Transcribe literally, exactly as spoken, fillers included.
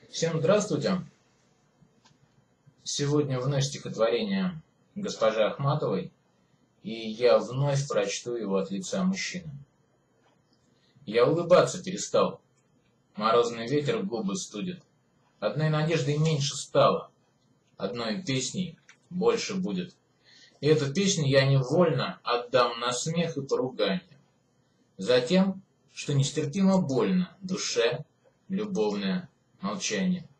Всем здравствуйте! Сегодня вновь стихотворение госпожи Ахматовой, и я вновь прочту его от лица мужчины. Я улыбаться перестал, морозный ветер губы студит, одной надеждой меньше стало, одной песней больше будет. И эту песню я невольно отдам на смех и поругание, затем, что нестерпимо больно душе любовное молчание.